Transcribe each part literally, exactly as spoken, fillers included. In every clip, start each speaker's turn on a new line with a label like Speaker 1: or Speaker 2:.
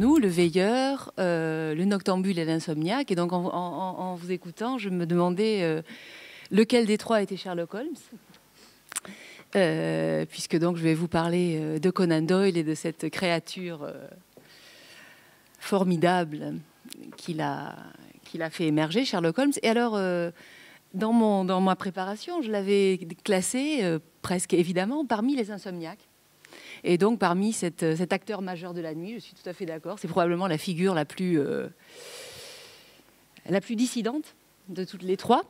Speaker 1: nous, le veilleur, euh, le noctambule et l'insomniaque. Et donc, en, en, en vous écoutant, je me demandais euh, lequel des trois était Sherlock Holmes. Euh, puisque donc je vais vous parler euh, de Conan Doyle et de cette créature euh, formidable qu'il a, qu'il a fait émerger, Sherlock Holmes. Et alors, euh, dans, mon, dans ma préparation, je l'avais classé euh, presque évidemment parmi les insomniaques. Et donc parmi cette, cet acteur majeur de la nuit, je suis tout à fait d'accord, c'est probablement la figure la plus, euh, la plus dissidente de toutes les trois.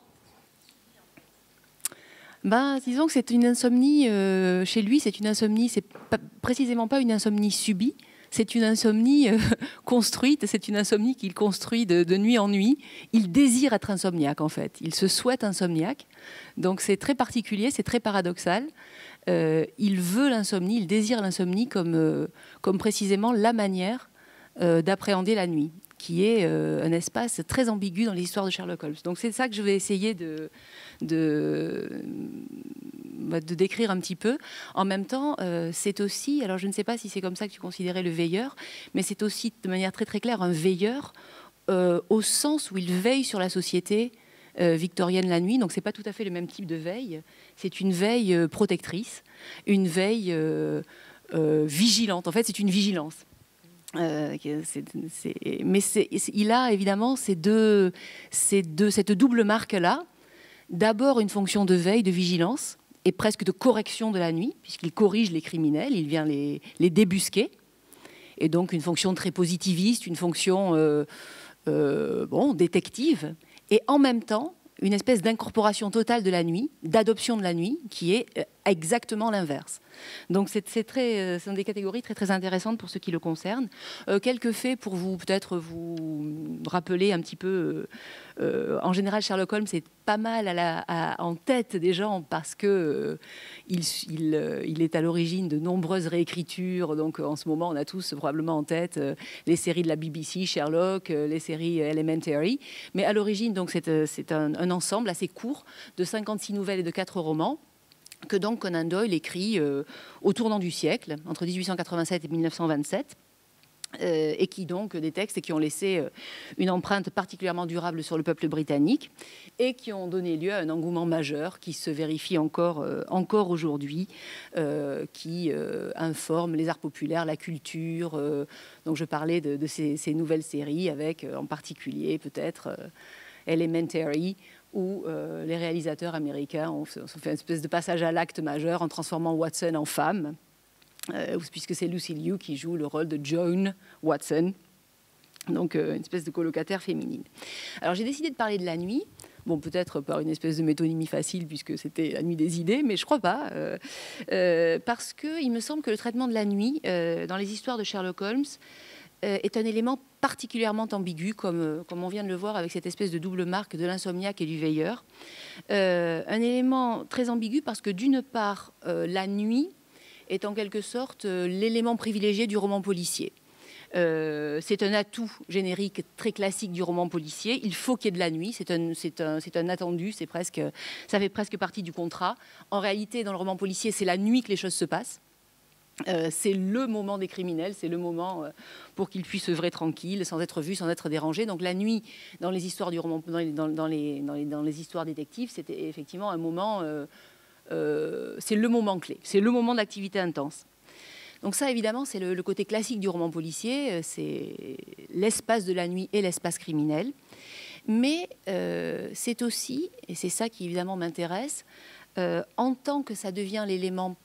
Speaker 1: Ben, disons que c'est une insomnie, euh, chez lui, c'est une insomnie, c'est pas, précisément pas une insomnie subie, c'est une insomnie euh, construite, c'est une insomnie qu'il construit de, de nuit en nuit. Il désire être insomniaque, en fait. Il se souhaite insomniaque. Donc c'est très particulier, c'est très paradoxal. Euh, il veut l'insomnie, il désire l'insomnie comme, euh, comme précisément la manière euh, d'appréhender la nuit, qui est euh, un espace très ambigu dans l'histoire de Sherlock Holmes. Donc c'est ça que je vais essayer de, de, de décrire un petit peu. En même temps, euh, c'est aussi, alors je ne sais pas si c'est comme ça que tu considérais le veilleur, mais c'est aussi de manière très très claire un veilleur euh, au sens où il veille sur la société euh, victorienne la nuit. Donc c'est pas tout à fait le même type de veille. C'est une veille euh, protectrice, une veille euh, euh, vigilante. En fait, c'est une vigilance. Euh, c'est, c'est, mais c'est, il a évidemment ces deux, ces deux, cette double marque-là. D'abord une fonction de veille, de vigilance et presque de correction de la nuit, puisqu'il corrige les criminels, il vient les, les débusquer. Et donc une fonction très positiviste, une fonction euh, euh, bon, détective. Et en même temps, une espèce d'incorporation totale de la nuit, d'adoption de la nuit, qui est exactement l'inverse. Donc c'est, c'est très, ce sont des catégories très très intéressantes pour ceux qui le concernent. Euh, quelques faits pour vous peut-être vous rappeler un petit peu. Euh, euh, en général, Sherlock Holmes est pas mal à la, à, en tête des gens parce que euh, il, il, euh, il est à l'origine de nombreuses réécritures. Donc en ce moment, on a tous probablement en tête euh, les séries de la B B C, Sherlock, euh, les séries Elementary. Mais à l'origine, donc c'est, c'est un, un ensemble assez court de cinquante-six nouvelles et de quatre romans, que donc Conan Doyle écrit euh, au tournant du siècle, entre dix-huit cent quatre-vingt-sept et mille neuf cent vingt-sept, euh, et qui donc des textes qui ont laissé euh, une empreinte particulièrement durable sur le peuple britannique et qui ont donné lieu à un engouement majeur qui se vérifie encore, euh, encore aujourd'hui, euh, qui euh, informe les arts populaires, la culture. Euh, donc je parlais de, de ces, ces nouvelles séries avec euh, en particulier peut-être euh, Elementary, où euh, les réalisateurs américains ont, ont fait une espèce de passage à l'acte majeur en transformant Watson en femme, euh, puisque c'est Lucy Liu qui joue le rôle de Joan Watson, donc euh, une espèce de colocataire féminine. Alors j'ai décidé de parler de la nuit, bon peut-être par une espèce de métonymie facile puisque c'était la nuit des idées, mais je crois pas, euh, euh, parce qu'il me semble que le traitement de la nuit euh, dans les histoires de Sherlock Holmes est un élément particulièrement ambigu, comme, comme on vient de le voir avec cette espèce de double marque de l'insomniaque et du veilleur. Euh, un élément très ambigu parce que d'une part, euh, la nuit est en quelque sorte euh, l'élément privilégié du roman policier. Euh, c'est un atout générique très classique du roman policier. Il faut qu'il y ait de la nuit, c'est un, c'est un, c'est un attendu, c'est presque, ça fait presque partie du contrat. En réalité, dans le roman policier, c'est la nuit que les choses se passent. Euh, c'est le moment des criminels, c'est le moment euh, pour qu'ils puissent œuvrer tranquilles, sans être vus, sans être dérangés. Donc la nuit, dans les histoires du roman, dans les, dans, dans les, dans les, dans les histoires détectives, c'était effectivement un moment, euh, euh, c'est le moment clé, c'est le moment d'activité intense. Donc ça, évidemment, c'est le, le côté classique du roman policier, c'est l'espace de la nuit et l'espace criminel. Mais euh, c'est aussi, et c'est ça qui évidemment m'intéresse, euh, en tant que ça devient l'élément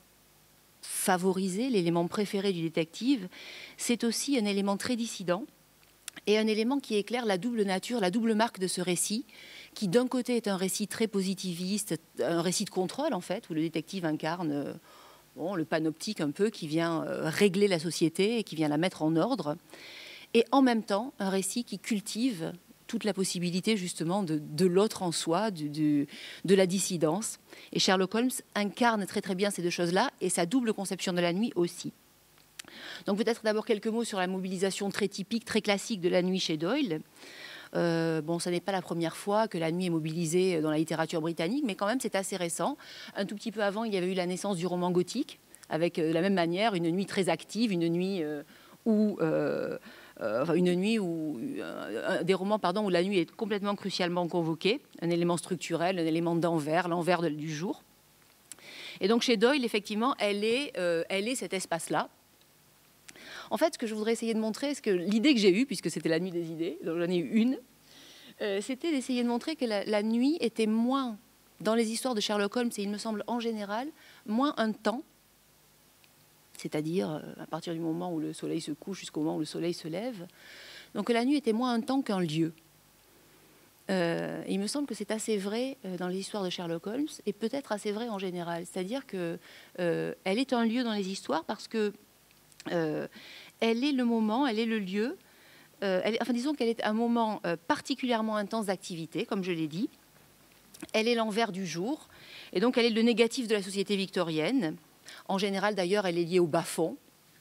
Speaker 1: favorisé, l'élément préféré du détective, c'est aussi un élément très dissident et un élément qui éclaire la double nature, la double marque de ce récit, qui d'un côté est un récit très positiviste, un récit de contrôle en fait, où le détective incarne euh, bon, le panoptique un peu qui vient euh, régler la société et qui vient la mettre en ordre, et en même temps un récit qui cultive toute la possibilité justement de, de l'autre en soi, du, du, de la dissidence. Et Sherlock Holmes incarne très très bien ces deux choses-là et sa double conception de la nuit aussi. Donc peut-être d'abord quelques mots sur la mobilisation très typique, très classique de la nuit chez Doyle. Euh, bon, ça n'est pas la première fois que la nuit est mobilisée dans la littérature britannique, mais quand même c'est assez récent. Un tout petit peu avant, il y avait eu la naissance du roman gothique, avec euh, de la même manière une nuit très active, une nuit euh, où... Euh, euh, enfin, une nuit où, euh, des romans pardon, où la nuit est complètement crucialement convoquée, un élément structurel, un élément d'envers, l'envers du jour. Et donc chez Doyle, effectivement, elle est, euh, elle est cet espace-là. En fait, ce que je voudrais essayer de montrer, c'est que l'idée que j'ai eue, puisque c'était la nuit des idées, donc j'en ai eu une, euh, c'était d'essayer de montrer que la, la nuit était moins, dans les histoires de Sherlock Holmes, et il me semble en général, moins un temps, c'est-à-dire à partir du moment où le soleil se couche jusqu'au moment où le soleil se lève. Donc la nuit était moins un temps qu'un lieu. Euh, il me semble que c'est assez vrai dans les histoires de Sherlock Holmes, et peut-être assez vrai en général. C'est-à-dire qu'elle euh, est un lieu dans les histoires parce que euh, elle est le moment, elle est le lieu, euh, elle est, enfin disons qu'elle est un moment euh, particulièrement intense d'activité, comme je l'ai dit. Elle est l'envers du jour, et donc elle est le négatif de la société victorienne. En général, d'ailleurs, elle est liée au bas-fond.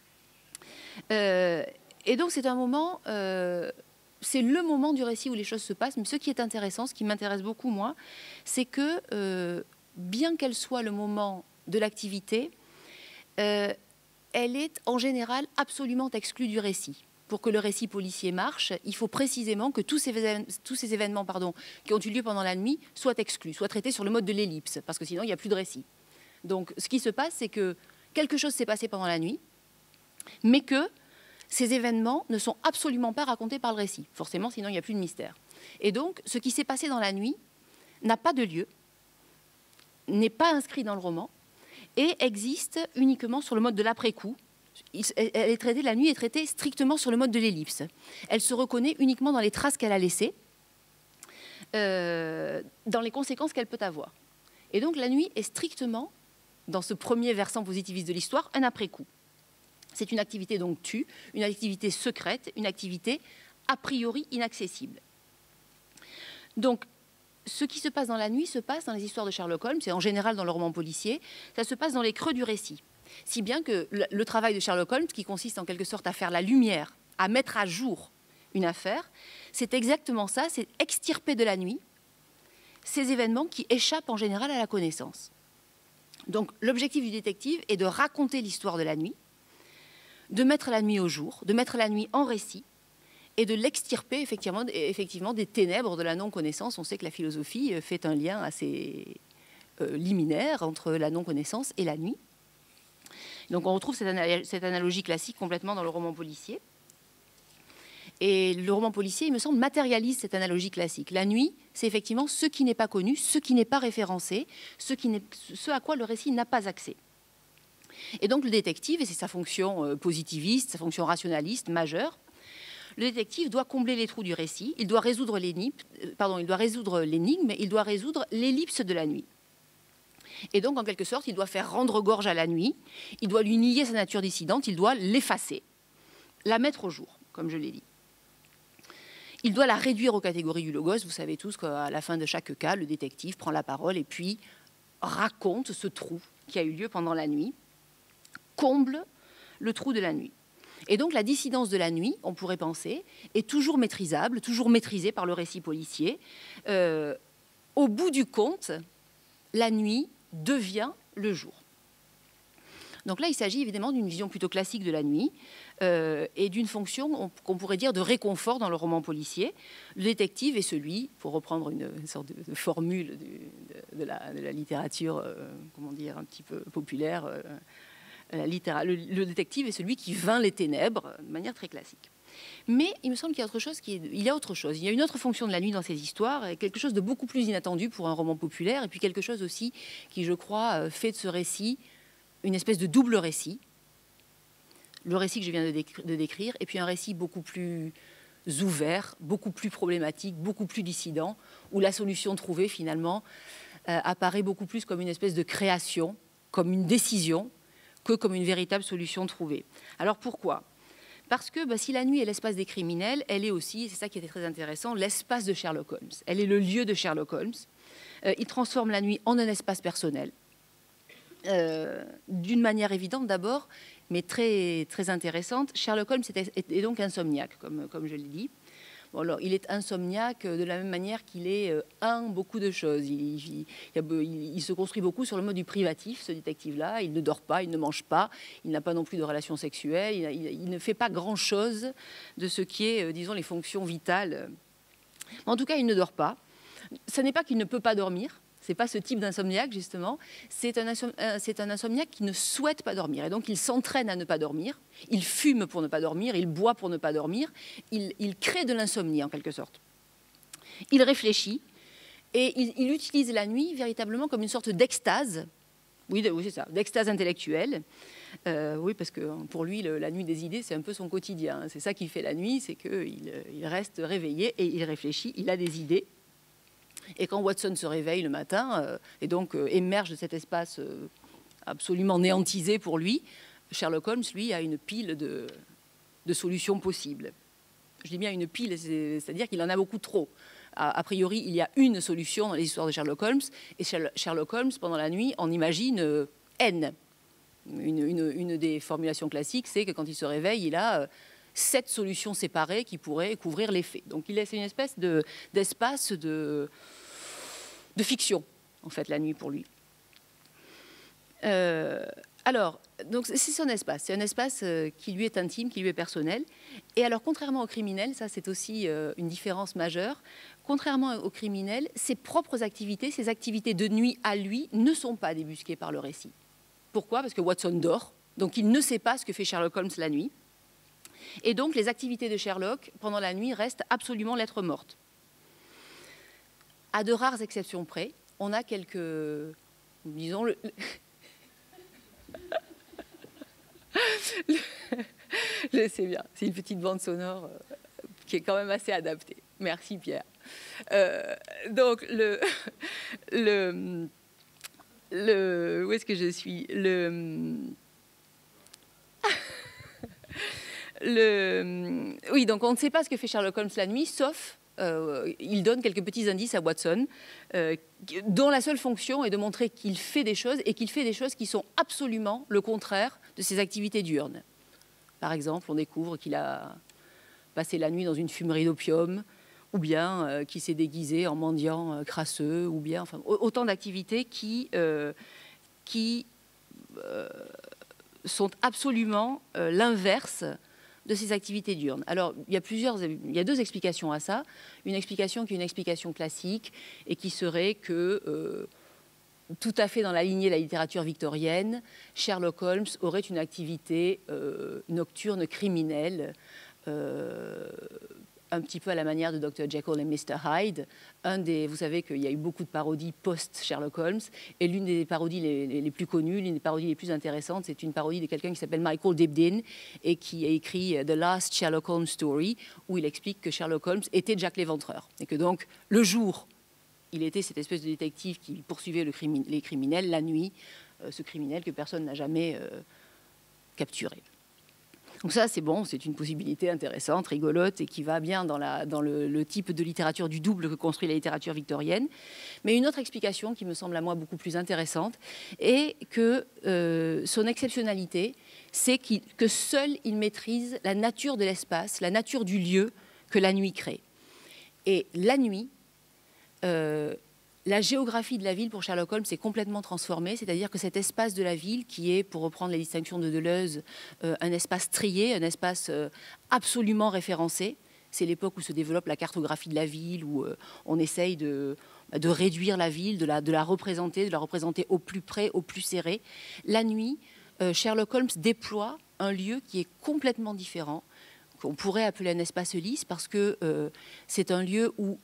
Speaker 1: Euh, et donc, c'est un moment, euh, c'est le moment du récit où les choses se passent. Mais ce qui est intéressant, ce qui m'intéresse beaucoup, moi, c'est que, euh, bien qu'elle soit le moment de l'activité, euh, elle est en général absolument exclue du récit. Pour que le récit policier marche, il faut précisément que tous ces, évén tous ces événements pardon, qui ont eu lieu pendant la nuit soient exclus, soient traités sur le mode de l'ellipse, parce que sinon, il n'y a plus de récit. Donc, ce qui se passe, c'est que quelque chose s'est passé pendant la nuit, mais que ces événements ne sont absolument pas racontés par le récit. Forcément, sinon, il n'y a plus de mystère. Et donc, ce qui s'est passé dans la nuit n'a pas de lieu, n'est pas inscrit dans le roman, et existe uniquement sur le mode de l'après-coup. Elle est traitée, la nuit est traitée strictement sur le mode de l'ellipse. Elle se reconnaît uniquement dans les traces qu'elle a laissées, euh, dans les conséquences qu'elle peut avoir. Et donc, la nuit est strictement, dans ce premier versant positiviste de l'histoire, un après-coup. C'est une activité donc tue, une activité secrète, une activité a priori inaccessible. Donc, ce qui se passe dans la nuit se passe dans les histoires de Sherlock Holmes, et en général dans le roman policier, ça se passe dans les creux du récit. Si bien que le, le travail de Sherlock Holmes, qui consiste en quelque sorte à faire la lumière, à mettre à jour une affaire, c'est exactement ça, c'est extirper de la nuit ces événements qui échappent en général à la connaissance. Donc l'objectif du détective est de raconter l'histoire de la nuit, de mettre la nuit au jour, de mettre la nuit en récit et de l'extirper effectivement, effectivement des ténèbres de la non-connaissance. On sait que la philosophie fait un lien assez euh, liminaire entre la non-connaissance et la nuit. Donc on retrouve cette, anal cette analogie classique complètement dans le roman policier. Et le roman policier, il me semble, matérialise cette analogie classique. La nuit, c'est effectivement ce qui n'est pas connu, ce qui n'est pas référencé, ce, qui ce à quoi le récit n'a pas accès. Et donc le détective, et c'est sa fonction euh, positiviste, sa fonction rationaliste majeure, le détective doit combler les trous du récit, il doit résoudre l'énigme, euh, pardon, il doit résoudre l'énigme, il doit résoudre l'ellipse de la nuit. Et donc, en quelque sorte, il doit faire rendre gorge à la nuit, il doit lui nier sa nature dissidente, il doit l'effacer, la mettre au jour, comme je l'ai dit. Il doit la réduire aux catégories du logos. Vous savez tous qu'à la fin de chaque cas, le détective prend la parole et puis raconte ce trou qui a eu lieu pendant la nuit, comble le trou de la nuit. Et donc la dissidence de la nuit, on pourrait penser, est toujours maîtrisable, toujours maîtrisée par le récit policier. Euh, au bout du compte, la nuit devient le jour. Donc là, il s'agit évidemment d'une vision plutôt classique de la nuit euh, et d'une fonction qu'on pourrait dire de réconfort dans le roman policier. Le détective est celui, pour reprendre une, une sorte de, de formule du, de, de, la, de la littérature, euh, comment dire, un petit peu populaire, euh, la littéra, le, le détective est celui qui vainc les ténèbres de manière très classique. Mais il me semble qu'il y a autre chose, qui est, il y a autre chose. Il y a une autre fonction de la nuit dans ces histoires, et quelque chose de beaucoup plus inattendu pour un roman populaire, et puis quelque chose aussi qui, je crois, fait de ce récit une espèce de double récit, le récit que je viens de, décri de décrire, et puis un récit beaucoup plus ouvert, beaucoup plus problématique, beaucoup plus dissident, où la solution trouvée, finalement, euh, apparaît beaucoup plus comme une espèce de création, comme une décision, que comme une véritable solution trouvée. Alors pourquoi ? Parce que bah, si la nuit est l'espace des criminels, elle est aussi, et c'est ça qui était très intéressant, l'espace de Sherlock Holmes. Elle est le lieu de Sherlock Holmes. Euh, il transforme la nuit en un espace personnel. Euh, d'une manière évidente d'abord, mais très, très intéressante. Sherlock Holmes est, est, est donc insomniaque, comme, comme je l'ai dit. Bon, alors, il est insomniaque de la même manière qu'il est euh, un beaucoup de choses. Il, il, il, il se construit beaucoup sur le mode du privatif, ce détective-là. Il ne dort pas, il ne mange pas, il n'a pas non plus de relations sexuelles, il, il, il ne fait pas grand-chose de ce qui est, euh, disons, les fonctions vitales. En tout cas, il ne dort pas. Ce n'est pas qu'il ne peut pas dormir. Ce n'est pas ce type d'insomniaque, justement. C'est un, c'est un insomniaque qui ne souhaite pas dormir. Et donc, il s'entraîne à ne pas dormir. Il fume pour ne pas dormir. Il boit pour ne pas dormir. Il, il crée de l'insomnie, en quelque sorte. Il réfléchit. Et il, il utilise la nuit véritablement comme une sorte d'extase. Oui, oui c'est ça, d'extase intellectuelle. Euh, oui, parce que pour lui, le, la nuit des idées, c'est un peu son quotidien. C'est ça qu'il fait la nuit, c'est qu'il il reste réveillé et il réfléchit. Il a des idées. Et quand Watson se réveille le matin euh, et donc euh, émerge de cet espace euh, absolument néantisé pour lui, Sherlock Holmes, lui, a une pile de, de solutions possibles. Je dis bien une pile, c'est-à-dire qu'il en a beaucoup trop. A, a priori, il y a une solution dans les histoires de Sherlock Holmes, et Sherlock Holmes, pendant la nuit, en imagine euh, N. Une, une, une des formulations classiques, c'est que quand il se réveille, il a... Euh, sept solutions séparées qui pourraient couvrir les faits. Donc, il est, c'est une espèce de, d'espace de, de fiction, en fait, la nuit pour lui. Euh, alors, donc, c'est son espace. C'est un espace qui lui est intime, qui lui est personnel. Et alors, contrairement au criminel, ça, c'est aussi euh, une différence majeure, contrairement au criminel, ses propres activités, ses activités de nuit à lui, ne sont pas débusquées par le récit. Pourquoi ? Parce que Watson dort, donc il ne sait pas ce que fait Sherlock Holmes la nuit. Et donc, les activités de Sherlock, pendant la nuit, restent absolument lettre morte. À de rares exceptions près, on a quelques... Disons... Le, le, je sais bien, c'est une petite bande sonore euh, qui est quand même assez adaptée. Merci, Pierre. Euh, donc, le... le, le où est-ce que je suis le... Le... Oui, donc on ne sait pas ce que fait Sherlock Holmes la nuit, sauf euh, il donne quelques petits indices à Watson, euh, dont la seule fonction est de montrer qu'il fait des choses et qu'il fait des choses qui sont absolument le contraire de ses activités diurnes. Par exemple, on découvre qu'il a passé la nuit dans une fumerie d'opium, ou bien euh, qu'il s'est déguisé en mendiant euh, crasseux, ou bien enfin, autant d'activités qui, euh, qui euh, sont absolument euh, l'inverse de ces activités diurnes. Alors, il y a plusieurs, il y a deux explications à ça. Une explication qui est une explication classique et qui serait que, euh, tout à fait dans la lignée de la littérature victorienne, Sherlock Holmes aurait une activité euh, nocturne criminelle, euh, un petit peu à la manière de docteur Jekyll et mister Hyde. Un des, vous savez qu'il y a eu beaucoup de parodies post-Sherlock Holmes, et l'une des parodies les, les, les plus connues, l'une des parodies les plus intéressantes, c'est une parodie de quelqu'un qui s'appelle Michael Dibdin, et qui a écrit The Last Sherlock Holmes Story, où il explique que Sherlock Holmes était Jack l'Éventreur, et que donc, le jour, il était cette espèce de détective qui poursuivait le crimi les criminels, la nuit, euh, ce criminel que personne n'a jamais euh, capturé. Donc ça, c'est bon, c'est une possibilité intéressante, rigolote, et qui va bien dans, la, dans le, le type de littérature du double que construit la littérature victorienne. Mais une autre explication qui me semble à moi beaucoup plus intéressante est que euh, son exceptionnalité, c'est qu'il, que seul il maîtrise la nature de l'espace, la nature du lieu que la nuit crée. Et la nuit, euh, la géographie de la ville pour Sherlock Holmes est complètement transformée, c'est-à-dire que cet espace de la ville, qui est, pour reprendre les distinctions de Deleuze, euh, un espace trié, un espace euh, absolument référencé, c'est l'époque où se développe la cartographie de la ville, où euh, on essaye de, de réduire la ville, de la, de la représenter, de la représenter au plus près, au plus serré. La nuit, euh, Sherlock Holmes déploie un lieu qui est complètement différent, qu'on pourrait appeler un espace lisse, parce que euh, c'est un lieu où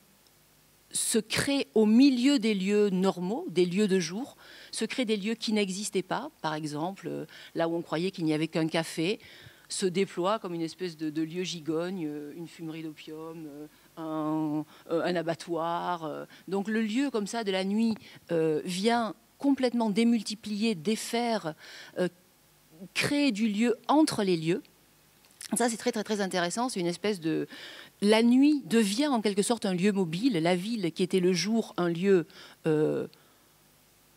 Speaker 1: se créent au milieu des lieux normaux, des lieux de jour, se créent des lieux qui n'existaient pas. Par exemple, là où on croyait qu'il n'y avait qu'un café, se déploie comme une espèce de, de lieu gigogne, une fumerie d'opium, un, un abattoir. Donc le lieu comme ça de la nuit euh, vient complètement démultiplier, défaire, euh, créer du lieu entre les lieux. Ça, c'est très, très, très intéressant. C'est une espèce de... La nuit devient en quelque sorte un lieu mobile. La ville, qui était le jour un lieu euh,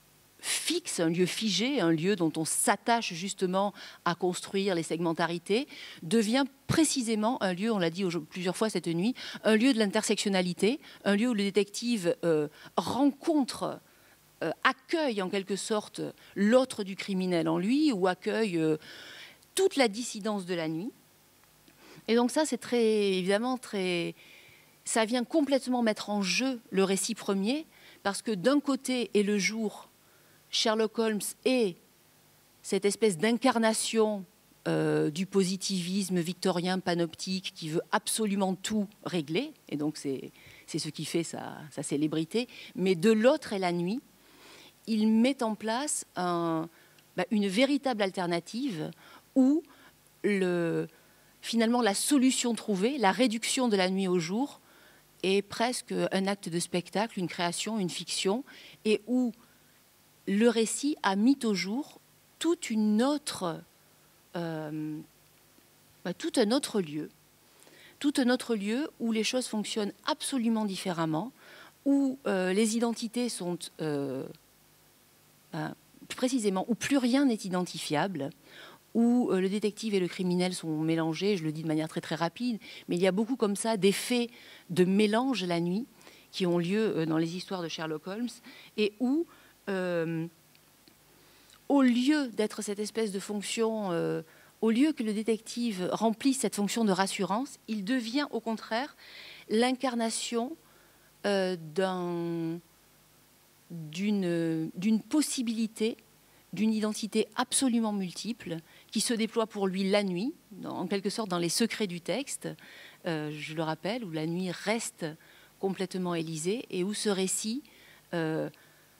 Speaker 1: fixe, un lieu figé, un lieu dont on s'attache justement à construire les segmentarités, devient précisément un lieu, on l'a dit plusieurs fois cette nuit, un lieu de l'intersectionnalité, un lieu où le détective euh, rencontre, euh, accueille en quelque sorte l'autre du criminel en lui, ou accueille euh, toute la dissidence de la nuit. Et donc ça, c'est très, évidemment, très... ça vient complètement mettre en jeu le récit premier, parce que d'un côté est le jour, Sherlock Holmes est cette espèce d'incarnation euh, du positivisme victorien panoptique qui veut absolument tout régler, et donc c'est ce qui fait sa, sa célébrité, mais de l'autre est la nuit. Il met en place un, bah, une véritable alternative où le... finalement, la solution trouvée, la réduction de la nuit au jour, est presque un acte de spectacle, une création, une fiction, et où le récit a mis au jour toute une autre, euh, bah, tout un autre lieu, tout un autre lieu où les choses fonctionnent absolument différemment, où euh, les identités sont euh, bah, précisément, où plus rien n'est identifiable, où euh, le détective et le criminel sont mélangés, je le dis de manière très très rapide, mais il y a beaucoup comme ça d'effets de mélange la nuit qui ont lieu euh, dans les histoires de Sherlock Holmes, et où, euh, au lieu d'être cette espèce de fonction, euh, au lieu que le détective remplisse cette fonction de rassurance, il devient au contraire l'incarnation euh, d'un, d'une, d'une possibilité, d'une identité absolument multiple qui se déploie pour lui la nuit, en quelque sorte dans les secrets du texte, euh, je le rappelle, où la nuit reste complètement Élysée et où ce récit, euh,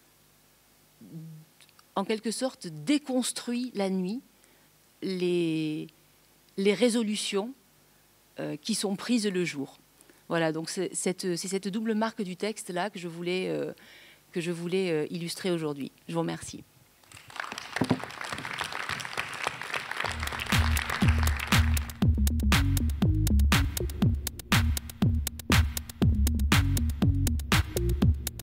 Speaker 1: en quelque sorte, déconstruit la nuit les, les résolutions euh, qui sont prises le jour. Voilà, donc c'est cette, c'est cette double marque du texte-là que je voulais, euh, que je voulais euh, illustrer aujourd'hui. Je vous remercie.